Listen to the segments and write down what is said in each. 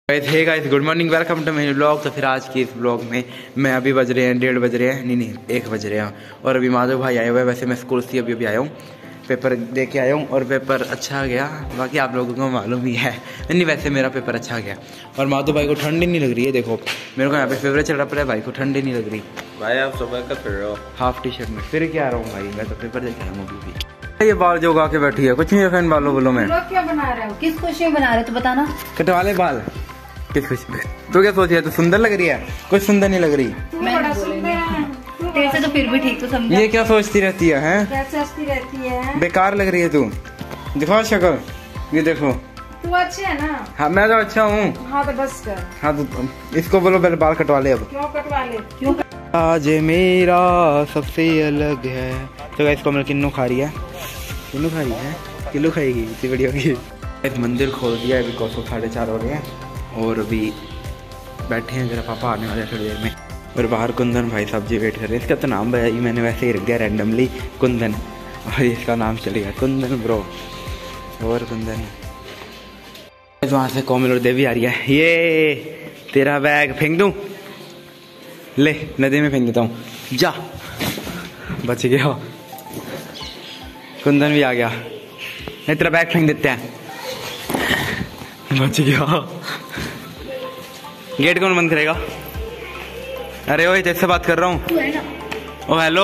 Hey guys, good morning, welcome to मेरी blog. तो फिर आज की इस ब्लॉग में मैं अभी बज रहे हैं 1:30 बज रहे हैं, नहीं 1 बज रहे हैं। और अभी माधव भाई आए हुए हैं। वैसे मैं स्कूल से अभी आया हूँ, पेपर दे के आया हूँ और पेपर अच्छा गया। बाकी आप लोगों को मालूम ही है। नहीं, वैसे मेरा पेपर अच्छा गया। और माधव भाई को ठंड ही नहीं लग रही है। देखो मेरे को यहाँ पे फेवरेट चल रहा है, भाई को ठंड ही नहीं लग रही। भाई आप सुबह का फिर रहे हो हाफ टी शर्ट में, फिर क्या आ रहा हूँ भाई, मैं तो पेपर देख रहा हूँ अभी भी। ये बाल जो उगा के बैठी है, कुछ नहीं है इन बालों बोलो में। क्या बना रहे हो, किस खुशी में बना रहे हो तो बताना। कटवा ले बाल, किस खुशी में? तो क्या सोच रही है? तो सुंदर लग रही है, कुछ सुंदर नहीं लग रही। तेरे से तो फिर भी ठीक तो समझा। ये क्या सोचती रहती है, हैं? क्या सोचती रहती है? बेकार लग रही है तू। दिखाओ शक्ल, ये देखो। तू अच्छी है ना? हाँ मैं तो अच्छा हूँ। हाँ तो बस कर। हाँ तो इसको बोलो पहले बाल कटवा ले। अब क्यों कटवा ले? क्यों? आज मेरा सबसे अलग है। तो गाइस कोमल किन्नू खा रही है, किन्नू खा रही है, किलो खाएगी, इतनी बड़ी होगी। एक मंदिर खोल दिया है, बिकॉज वो 4:30 हो रहे हैं और अभी बैठे हैं। जरा पापा आने वाले हैं थोड़ी देर में। और बाहर कुंदन भाई साहब जी वेट कर रहे हैं। इसका तो नाम है, मैंने वैसे ही रख दिया रैंडमली कुंदन, और इसका नाम चलेगा कुंदन ब्रो। और कुंदन वहाँ से कोमल और देवी आ रही है। ये तेरा बैग फेंक दूँ? ले नदी में फेंक देता हूँ, जा। बच गया, कुंदन भी आ गया। नहीं तेरा बैग फेंक देते हैं, बच गया। गेट कौन बंद करेगा? अरे ओए तेरे से बात कर रहा हूँ। ओ हेलो।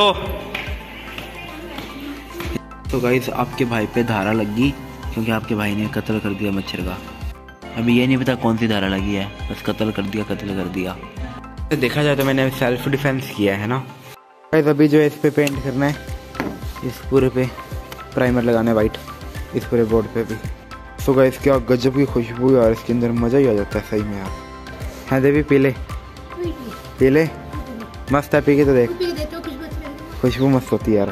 तो गाइस आपके भाई पे धारा लगी क्योंकि आपके भाई ने कत्ल कर दिया मच्छर का। अभी ये नहीं पता कौन सी धारा लगी है, बस कत्ल कर दिया। तो देखा जाए तो मैंने सेल्फ डिफेंस किया है ना। गाइस अभी जो है इस पे पेंट करना है, इस पूरे पे प्राइमर लगाना है वाइट, इस पूरे बोर्ड पे भी। तो गाइस क्या गजब की खुशबू यार, इसके अंदर मजा ही आ जाता है सही में यार। हाँ देवी पी ले, मस्त है, पी के तो देख, खुशबू मस्त होती है यार।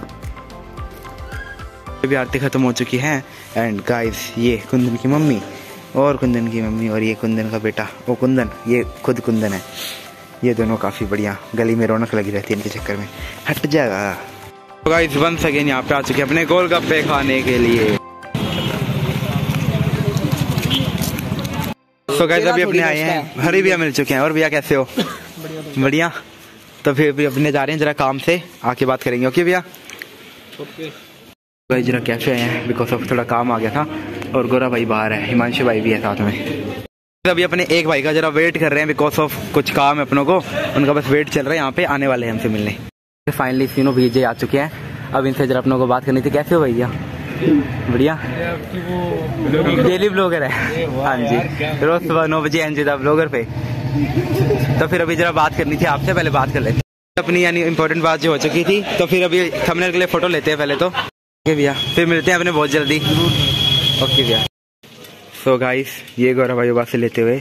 अभी आरती खत्म हो चुकी है। एंड गाइस ये कुंदन की मम्मी और कुंदन की मम्मी और ये कुंदन का बेटा, वो कुंदन, ये खुद कुंदन है। ये दोनों काफी बढ़िया, गली में रौनक लगी रहती है इनके चक्कर में। हट जाएगा। तो गाइस वंस अगेन यहाँ पे आ चुके हैं अपने गोलगप्पे खाने के लिए। तो गाइस अभी अपने आए हैं, हरी भैया मिल चुके हैं। और भैया कैसे हो? बढ़िया। तो फिर भी अपने जा रहे हैं जरा काम से, आके बात करेंगे। ओके भैया? ओके। गाइस जरा कैफे आए हैं बिकॉज ऑफ थोड़ा काम आ गया था। और गोरा भाई बाहर है, हिमांशु भाई भी है साथ में। अभी अपने एक भाई का जरा वेट कर रहे हैं बिकॉज ऑफ कुछ काम है अपनों को, उनका बस वेट चल रहा है। यहाँ पे आने वाले हैं हमसे मिलने। फाइनली तीनों भैया आ चुके हैं। अब इनसे जरा अपनों को बात करनी थी। कैसे हो भैया? बढ़िया। डेली ब्लॉगर है? हाँ जी, रोज सुबह 9 बजे एनजीदा ब्लॉगर पे। तो फिर अभी जरा बात करनी थी आपसे, पहले बात कर लेते अपनी, यानी इंपॉर्टेंट बात जो हो चुकी थी। तो फिर अभी थंबनेल के लिए फोटो लेते हैं पहले तो। ओके भैया, फिर मिलते हैं अपने बहुत जल्दी। ओके भैया। सो गाइस ये गौरव भाई बात से लेते हुए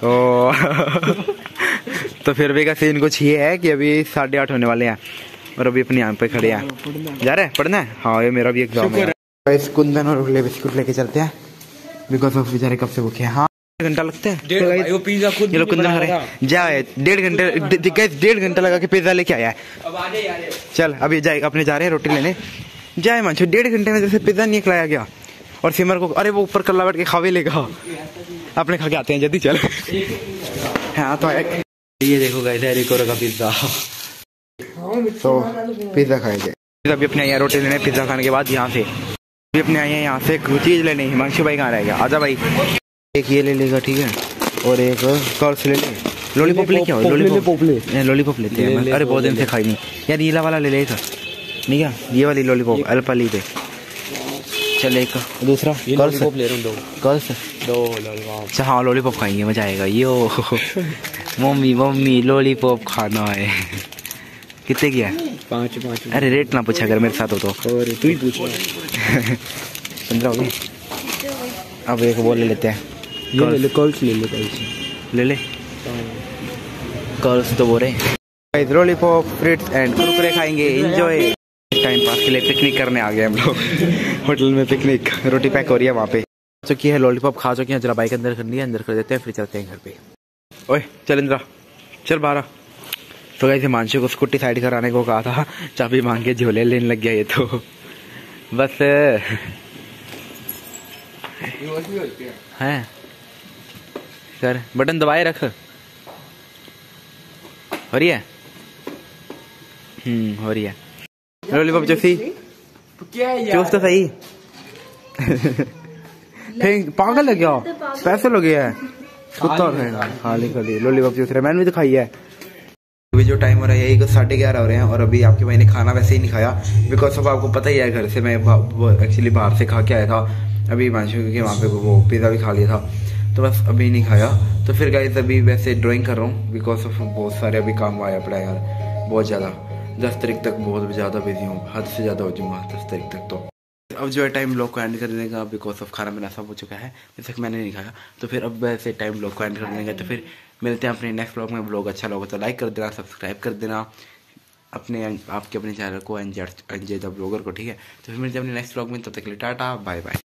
तो फिर अभी का सीन कुछ ये है कि अभी 8:30 होने वाले हैं और अभी अपने यहाँ पे खड़े हैं। जा रहे हैं पढ़ना है? हाँ ये मेरा भी एग्जाम है। कुंदन और बिस्कुट लेके चलते हैं बिकॉज ऑफ बेचारे कब से भूखे हैं। हाँ 1 घंटा लगता है। ये लोग कुंदन खा रहे हैं। जाए 1.5 घंटे, 1.5 घंटा लगा के पिज्जा लेके आया है। चल अभी जाए, अपने जा रहे हैं रोटी लेने। जाए मंचो, 1.5 घंटे में जैसे पिज्जा नहीं खिलाया गया। और सिमर को, अरे वो ऊपर कल्ला बैठ के खावे लेगा, अपने खा के आते हैं जल्दी। चल हाँ तो ये देखो गाइस एरिकोरा का पिज्जा। तो पिज्जा खाएंगे। अभी अपने यहाँ रोटी लेने, पिज्जा खाने के बाद यहाँ से अभी अपने आए हैं यहाँ से कुछ चीज लेने। हिमांशु भाई कहाँ रहेगा? आजा भाई। एक ये ले लेगा, ठीक है, और एक कर्स ले ले। लॉलीपॉप लेके आओ, लॉलीपॉप लेते हैं। अरे बहुत दिन से खाई नहीं यार, नीला वाला ले लेगा। नहीं क्या ये वाली लॉलीपॉप अल्पाली पे। चल एक दूसरा लॉलीपॉप ले रहा हूँ, दो लॉलीपॉप। अच्छा हाँ लॉलीपॉप खाएंगे, मजा आएगा। यो मम्मी लॉलीपॉप खाना है। कितने की है? 5। अरे रेट ना पूछा अगर मेरे साथ हो तो। और तू ही पूछ। 15 हो गए। अब एक वो ले लेते हैं, कर्ल्स ले ले कर्ल्स तो बोल रहे। लॉलीपॉप, फ्रूट्स एंड कुरकुरे खाएंगे, एंजॉय। टाइम पास के लिए पिकनिक करने आ गए हम लोग होटल में। पिकनिक रोटी पैक हो रही है वहाँ पे। चुकी है लॉलीपॉप खा चुकी है। जरा बाइक अंदर करनी है, अंदर कर देते हैं फिर चलते हैं घर पे। ओए चल इंद्रा, चल बाहर। तो गाइस हिमांशु को स्कूटी साइड कराने को कहा था, चाबी मांग के झोले लेने लग गया ये तो। बस है कर, बटन दबाए रख। हो रही है? हो रही है। लॉलीपॉप जैसी चूस तो सही। पागल है क्या? पैसे लगे है कुत्ता खाएगा। खाली खाली लॉलीपॉप जूस रहा, मैंने भी तो खाई है। अभी जो टाइम हो रहा है यही 11:30 हो रहे हैं और अभी आपके भाई ने खाना वैसे ही नहीं खाया बिकॉज ऑफ आपको पता ही है घर से मैं एक्चुअली बाहर से खा के आया था अभी हिमांशु के वहाँ पे वो पिज़्ज़ा भी खा लिया था तो बस अभी नहीं खाया। तो फिर गाइस अभी वैसे ड्राइंग कर रहा हूँ बिकॉज ऑफ बहुत सारे अभी काम आया पड़ा यार बहुत ज़्यादा। 10 तारीख तक बहुत ज़्यादा बिजी हूँ, हद से ज़्यादा हो जाऊँगा 10 तारीख तक। तो अब जो है टाइम ब्लॉग को एंड कर देगा बिकॉज ऑफ खाना पीना सब हो चुका है, जैसे कि मैंने नहीं खाया। तो फिर अब वैसे टाइम ब्लॉग को एंड कर देंगे। तो फिर मिलते हैं अपने नेक्स्ट ब्लॉग में। ब्लॉग अच्छा लगा तो लाइक कर देना, सब्सक्राइब कर देना अपने चैनल को एंजॉय द ब्लॉगर को, ठीक है। तो फिर मिलते हैं अपने नेक्स्ट ब्लॉग में, तब तक के लिए टाटा बाय बाय।